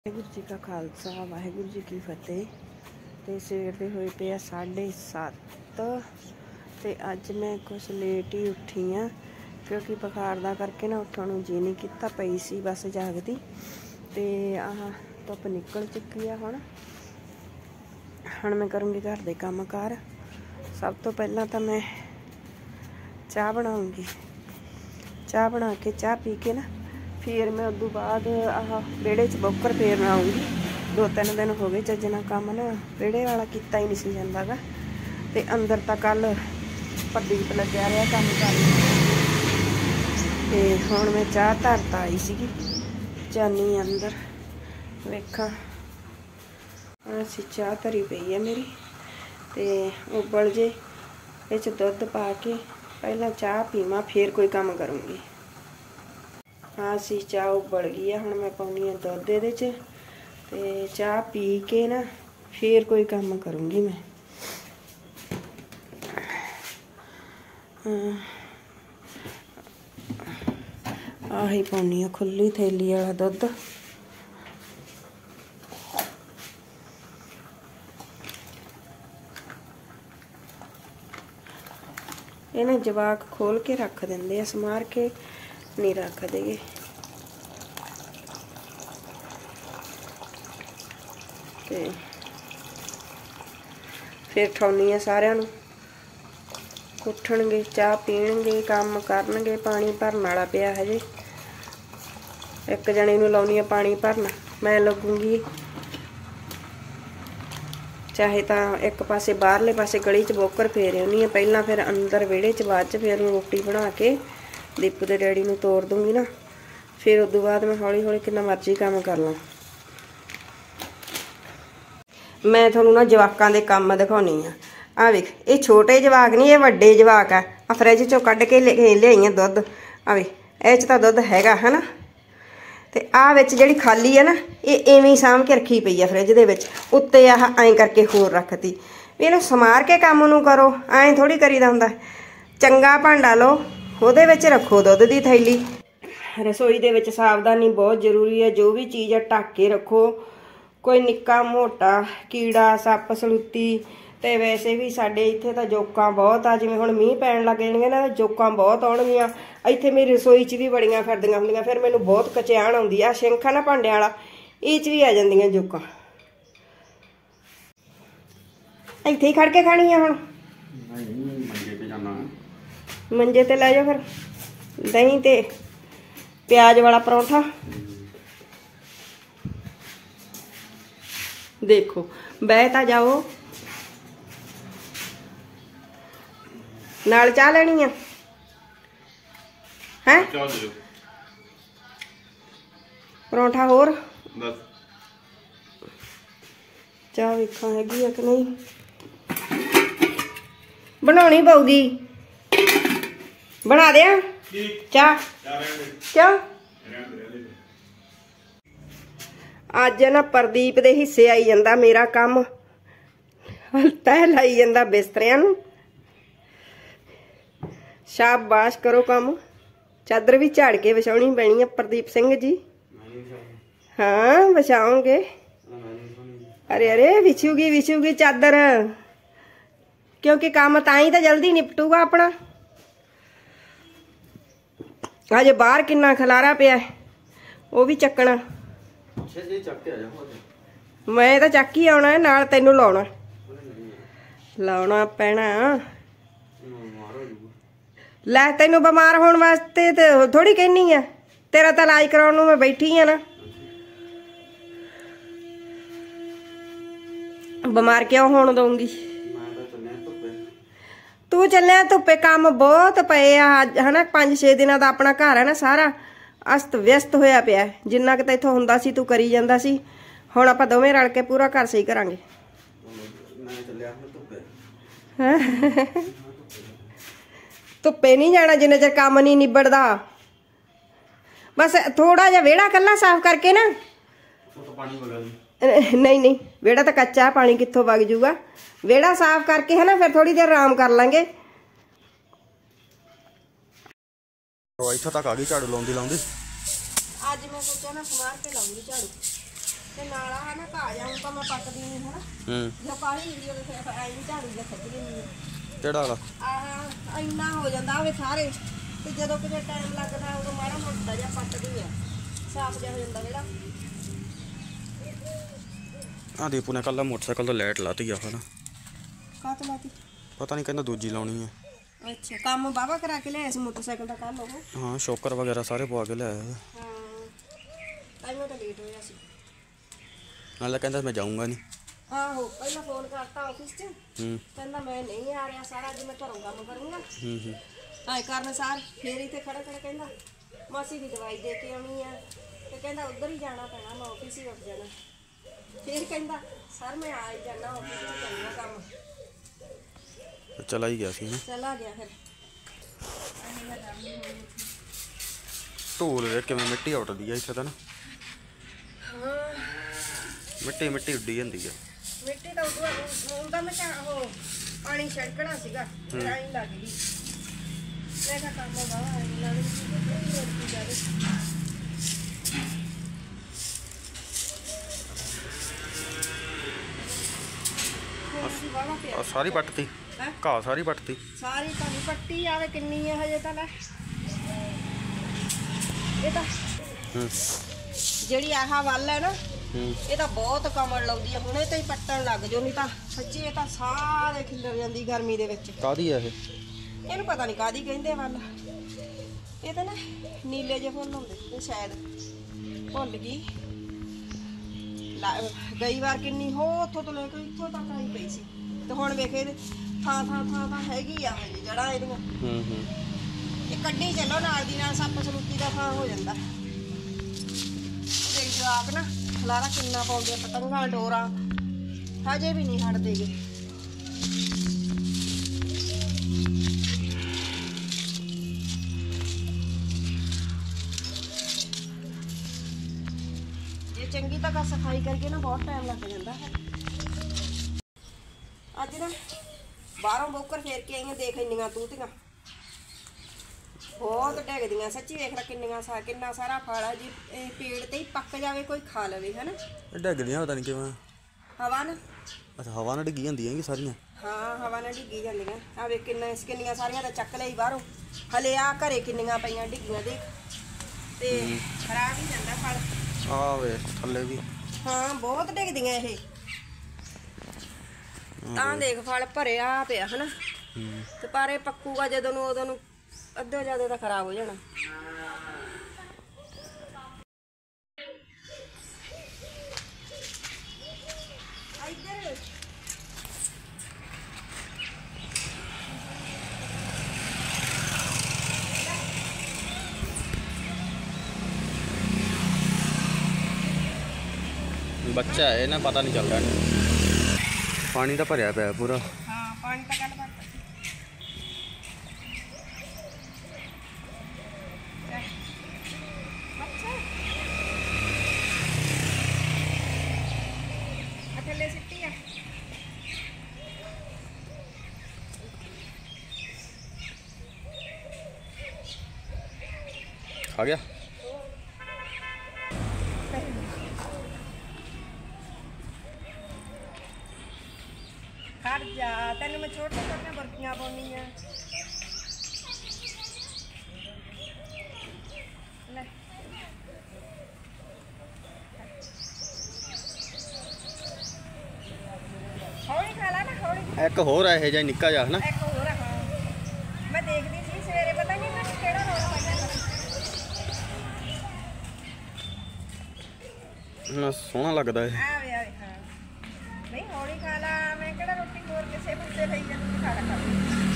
वाहिगुरू जी का खालसा वाहिगुरू जी की फतेह। तो सवेर के होए पे 7:30 ते अज मैं कुछ लेट ही उठी हाँ क्योंकि बुखार का करके ना उठण नूं जी नहीं किता, पई सी बस जागदी। तो आह धुप निकल चुकी है। हुण मैं करूँगी घर के काम कार। सब तो पहला तो मैं चाह बनाऊँगी। चाह बना के चाह पी के ना फिर मैं उदू बाद आह वेड़े च बोकर फेरन आऊँगी। 2-3 दिन हो गए चजना काम ना वेड़े वाला किता ही नहीं सी जांदा गा। ते अंदर तो कल प्रदीप लग्या रहा काम कर। ते हुण मैं चाह धरता आई सी जानी अंदर वेखा चाह धरी पई है मेरी। ते उबल जे इस दुध पा के पहला चाह पीवां फिर कोई काम करूँगी। हाँ सी चाह उबल गई है। हुण मैं पाउणी है दुध इहदे च ते चाह पी के ना फिर कोई काम करूँगी मैं। आही पाउणी है खुली थैली वाला दुध। इन्हें जवाक खोल के रख देंगे, समार के नहीं रखते गे। फिर ठौनी है सारिਆਂ ਨੂੰ उठणगे चाह पीणगे काम करनगे। पानी भरन वाला पिया हजे, एक जने नूं लाउणी है पानी भरन। मैं लगूंगी चाहे तो एक पासे बाहरले पासे गली च बोकर फेर आउणी है पहला, फिर अंदर विहड़े च बाद च फिर रोटी बना के दीपू दे डैडी नूं तोड़ दूंगी ना। फिर उदों बाद मैं हौली हौली कितना मर्जी काम कर ला। मैं तुहानूं ना जवाकां दे काम दिखाउणी आ। आ वेख ये छोटे जवाक नहीं, ये वड्डे जवाक आ। फ्रिज चों कढ के लिआई आ दुध। आ वे इह च तां दुध हैगा है ना। ते आ विच जिहड़ी खाली है ना ये इवें साम के रखी पई है फ्रिज दे विच। उत्ते आह ऐं करके होर रखती भी इहनूं समार के काम नूं करो। ऐं थोड़ी करीदा हुंदा। चंगा भांडा लो ਉਹਦੇ ਵਿੱਚ रखो दुध की थैली। रसोई दे विच सावधानी बहुत जरूरी है। जो भी चीज़ है ढक के रखो। कोई निक्का मोटा कीड़ा सप सलूती ते वैसे भी साडे इत्थे तां जोकां बहुत आ। जिवें हुण मींह पैण लग जाणगे ना जोकां बहुत आउणगीਆਂ। इत्थे मेरी रसोई च भी बड़ियां फिरदियां हुंदियां। फिर मैनूं बहुत कचैण आउंदी आ। सिंक आ ना भांडिਆਂ वाला ਇਹ ਚ भी आ ਜਾਂਦੀਆਂ जोकां। ਇੱਥੇ ही खड़ के खानी है हुण। मंजे ते लै जाओ फिर दही ते प्याज वाला परौंठा। देखो बह तां जाओ। नाल चाह लेनी है परौंठा होर चाह वेखां हैगी है कि नहीं। बनाउणी पऊगी। बना दिया चाह क्यों। अज ना प्रदीप दे हिस्से आई जांदा मेरा काम। तह लाई जांदा बिस्तरियां नूं। शाबाश करो काम। चादर भी झाड़ के विछाउणी पैनी है प्रदीप सिंह जी। हाँ विछाओगे। अरे अरे विछूगी चादर क्योंकि काम ताई तो जल्दी निपटूगा अपना। अजे बाहर किन्ना खलारा पिया वो भी चकना। मैं तो चक ही आना नाल तेनू लाउणा पैना। लै तेनू बीमार होने वास्ते तो थोड़ी कहनी है। तेरा तो इलाज कराउण नूं मैं बैठी हाँ ना। बीमार क्यों होने दूंगी। तू चलिया धुप्पे काम बहुत पे है ना। 5-6 दिनों का अपना घर है ना सारा अस्त व्यस्त होया पिया। जिन्ना कि इत्थों हुंदा सी तू करी जांदा सी। हुण आपां दोवें रल के पूरा घर सही करांगे। धुप्पे नहीं जाना जिन्ने चਿਰ काम नहीं निबड़दा। बस थोड़ा जिहा वेड़ा कल्ला साफ करके ना। नहीं वेड़ा तो कच्चा पानी कित्थों वग जूगा। वेड़ा साफ करके है ना फिर थोड़ी देर आराम कर लांगे। इत्थों तक आ गई झाड़ू लाउंदी। आज मैं सोचा ना समार के लाऊंगी झाड़ू। ਤੇ ਨਾਲ ਆ ਨਾ ਘਾ ਜਾਉਂ ਤਾਂ ਮੈਂ ਪੱਟਦੀ ਨਹੀਂ ਹਨਾ। ਜੇ ਕਾਲੀ ਹੁੰਦੀ ਉਹ ਫਿਰ ਐਂ ਝਾੜੂ ਜਿਹਾ ਖੱਟ ਦਿੰਦੀ। ਕਿਹੜਾ ਵਾਲਾ? ਆਹ ਇੰਨਾ ਹੋ ਜਾਂਦਾ ਵੇ ਸਾਰੇ, ਤੇ ਜਦੋਂ ਕਿਤੇ ਟਾਈਮ ਲੱਗਦਾ ਉਦੋਂ ਮਾੜਾ ਮੋਟਾ ਜਿਹਾ ਪੱਟਦੀ ਆ, ਸਾਫ ਜਿਹਾ ਹੋ ਜਾਂਦਾ ਜਿਹੜਾ। ਆ ਦੀਪੂ ਨੇ ਕੱਲ ਮੋਟਰਸਾਈਕਲ ਤੋਂ ਲਾਈਟ ਲਾਤੀ ਆ ਹਨਾ। ਕਾਹਤੋਂ ਲਾਤੀ? ਪਤਾ ਨਹੀਂ, ਕਹਿੰਦਾ ਦੂਜੀ ਲਾਉਣੀ ਹੈ। ਅੱਛਾ, ਕੰਮ ਬਾਬਾ ਕਰਾ ਕੇ ਲਿਆਇਆ ਸੀ ਮੋਟਰਸਾਈਕਲ ਦਾ ਕੱਲ ਉਹ। ਹਾਂ, ਸ਼ੋਕਰ ਵਗੈਰਾ ਸਾਰੇ ਪਵਾ ਕੇ ਲਿਆਇਆ। ਹਾਂ, ਟਾਈਮ ਤਾਂ ਲੇਟ ਹੋਇਆ ਸੀ। ਨਾਲੇ ਕਹਿੰਦਾ ਮੈਂ ਜਾਊਂਗਾ ਨਹੀਂ। ਆਹੋ, ਪਹਿਲਾਂ ਫੋਨ ਕਰਤਾ ਆਫਿਸ 'ਚ, ਕਹਿੰਦਾ ਮੈਂ ਨਹੀਂ ਆ ਰਿਹਾ ਸਾਰਾ ਅੱਜ, ਮੈਂ ਘਰੋਂ ਕੰਮ ਕਰੂੰਗਾ। ਆਏ ਕਰਨ ਸਾਰ ਫੇਰ ਇੱਥੇ ਖੜਾ ਖੜਾ ਕਹਿੰਦਾ ਮਾਸੀ ਦੀ ਦਵਾਈ ਦੇ ਕੇ ਆਉਣੀ ਆ, ਤੇ ਕਹਿੰਦਾ ਉੱਧਰ ਹੀ ਜਾਣਾ ਪੈਣਾ, ਮੈਂ ਆਫਿਸ ਹੀ ਉੱਠ ਜਾਣਾ। ਫਿਰ ਕਹਿੰਦਾ ਸਰ ਮੈਂ ਆ ਹੀ ਜਾਣਾ, ਆਫਿਸ 'ਚ ਕਰਨਾ ਕੰਮ। ਚਲਾ ਹੀ ਗਿਆ ਸੀ ਨਾ। ਚਲਾ ਗਿਆ ਫਿਰ। ਢੋਲ ਵੇਖ ਕਿਵੇਂ ਮਿੱਟੀ ਉੱਡਦੀ ਆ ਇੱਥੇ ਤਾਂ ਨਾ। ਹਾਂ, ਮਿੱਟੀ ਮਿੱਟੀ ਉੱਡੀ ਜਾਂਦੀ ਆ। ਮਿੱਟੀ ਤਾਂ ਉਹਦਾ ਮੈਂ ਉਹ ਪਾਣੀ ਛੜਕਣਾ ਸੀਗਾ, ਫਿਰ ਆਈ ਲੱਗ ਗਈ। ਮੈਂ ਕਿਹਾ ਕੰਮ ਬਾਵਾ ਲੱਗ ਸਾਰੀ ਪੱਟਤੀ ਘਾਹ, ਸਾਰੀ ਪੱਟਤੀ, ਸਾਰੀ ਤਾਂ ਪੱਟੀ ਆਵੇ ਕਿੰਨੀ ਹੈ ਹਜੇ ਤਾਂ। ਲੈ ਇਹ ਤਾਂ ਜਿਹੜੀ ਆਹ ਵੱਲ ਹੈ ਨਾ, ਇਹ ਤਾਂ ਬਹੁਤ ਕਮਰ ਲਾਉਂਦੀ ਆ। ਹੁਣ ਇਹ ਤਾਂ ਹੀ ਪੱਟਣ ਲੱਗ ਜਾਓ, ਨਹੀਂ ਤਾਂ ਸੱਚੀ ਇਹ ਤਾਂ ਸਾਰੇ ਖਿਲਰ ਜਾਂਦੀ ਗਰਮੀ ਦੇ ਵਿੱਚ। ਕਾਹਦੀ ਆ ਇਹ? ਇਹਨੂੰ ਪਤਾ ਨਹੀਂ ਕਾਹਦੀ ਕਹਿੰਦੇ ਵੱਲ। ਇਹ ਤਾਂ ਨਾ ਨੀਲੇ ਜਿਹੇ ਫੁੱਲ ਹੁੰਦੇ ਇਹ, ਸ਼ਾਇਦ ਭੁੱਲ ਗਈ। ਗਈ ਵਾਰ ਕਿੰਨੀ ਹੋ ਉੱਥੋਂ ਤੋਂ ਲੈ ਕੇ ਇੱਥੋਂ ਤੱਕ ਆਈ ਪਈ ਸੀ, ਤੇ ਹੁਣ ਵੇਖੇ ਥਾਂ ਥਾਂ ਥਾਂ ਤਾਂ ਹੈਗੀ ਆ ਹਜੇ ਜੜ੍ਹਾਂ ਇਹਦੀਆਂ। ਇਹ ਕੱਢੀ ਚੱਲੋ ਨਾਲ ਦੀ ਨਾਲ, ਸੱਪ ਸਲੂਤੀ ਦਾ ਥਾਂ ਹੋ ਜਾਂਦਾ। ਜਿਹੜੀ ਜਵਾਕ ਨਾ ਖਲਾਰਾ ਕਿੰਨਾ ਪਾਉਂਦੇ, ਪਤੰਗਾਂ ਡੋਰਾਂ ਹਜੇ ਵੀ ਨਹੀਂ ਹਟਦੇ ਗੇ। ਜੇ ਚੰਗੀ ਤਰ੍ਹਾਂ ਸਫਾਈ ਕਰਕੇ ਨਾ ਬਹੁਤ ਟਾਈਮ ਲੱਗ ਜਾਂਦਾ ਹੈ। ਅੱਜ ਨਾ ਬਾਹਰੋਂ ਬੋਕਰ ਫੇਰ ਕੇ ਆਈਆਂ, ਦੇਖ ਇੰਨੀਆਂ ਤੂਤੀਆਂ ਬਹੁਤ ਡਿੱਗਦੀਆਂ। ਸੱਚੀ ਵੇਖ ਲੈ ਕਿੰਨਾ ਸਾਰਾ ਫਲ ਆ ਜੀ। ਇਹ ਪੇੜ ਤੇ ਹੀ ਪੱਕ ਜਾਵੇ ਕੋਈ ਖਾ ਲਵੇ ਹਨਾ। ਡਿੱਗਦੀਆਂ ਪਤਾ ਨਹੀਂ ਕਿਵੇਂ, ਹਵਾ ਨਾ। ਅੱਛਾ, ਹਵਾ ਨਾਲ ਡਿੱਗੀ ਜਾਂਦੀਆਂ ਕਿ ਸਾਰੀਆਂ? ਹਾਂ, ਹਵਾ ਨਾਲ ਡਿੱਗੀ ਜਾਂਦੀਆਂ। ਆ ਵੇਖ ਕਿੰਨੀਆਂ ਸਾਰੀਆਂ ਤਾਂ ਚੱਕ ਲਈ ਬਾਹਰੋਂ। ਹਲੇ ਆ ਘਰੇ ਕਿੰਨੀਆਂ ਪਈਆਂ ਡਿੱਗੀਆਂ ਦੇਖ, ਤੇ ਖਰਾਬ ਹੀ ਜਾਂਦਾ ਫਲ। ਆ ਵੇ ਥੱਲੇ ਵੀ ਹਾਂ ਬਹੁਤ ਡਿੱਗਦੀਆਂ ਇਹ ਤਾਂ। ਦੇਖ ਫਲ ਭਰਿਆ ਪਿਆ ਹਨਾ, ਤੇ ਪਰ ਇਹ ਪੱਕੂਗਾ ਜਦੋਂ ਨੂੰ, ਉਦੋਂ ਨੂੰ ਅੱਧੇ ਜ਼ਿਆਦਾ ਤਾਂ ਖਰਾਬ ਹੋ ਜਾਣਾ। ਬੱਚਾ ਹੈ ਨਾ, ਪਤਾ ਨਹੀਂ ਚੱਲਦਾ। ਪਾਣੀ ਤਾਂ ਭਰਿਆ ਪਿਆ ਪੂਰਾ। ਹਾਂ, ਪਾਣੀ ਤਾਂ ਗੱਲ ਭਰਤਾ। ਥੱਲੇ ਸਿੱਟੀ ਆ। ਖਾ ਗਿਆ। ਖੜ ਜਾ, ਤੈਨੂੰ ਮੈਂ ਛੋਟੀਆਂ ਛੋਟੀਆਂ ਬਰਕੀਆਂ ਪਾਉਣੀ ਆ। ਲੈ ਹੌਲੀ ਖਾ ਲਾ ਨਾ, ਹੌਲੀ। ਇੱਕ ਹੋਰ ਆ ਇਹ ਜਿਹਾ ਨਿੱਕਾ ਜਿਹਾ ਹਨਾ। ਇੱਕ ਹੋਰ ਆ। ਹਾਂ, ਮੈਂ ਦੇਖਦੀ ਸੀ ਸਵੇਰੇ, ਪਤਾ ਨਹੀਂ ਮੈਨੂੰ ਕਿਹੜਾ ਰੋਲ ਪਾਇਆ ਨਾ, ਸੋਹਣਾ ਲੱਗਦਾ ਇਹ। ਆਵੇ ਹਾਂ, ਨਹੀਂ ਹੌਲੀ ਖਾ ਲਾ। ਮੈਂ ਕਿਹੜਾ ਰੋਟੀ ਹੋਰ ਕਿਸੇ ਪੁੱਤੇ ਲਈ ਜਾਂਦੀ, ਖਾ ਲਾ।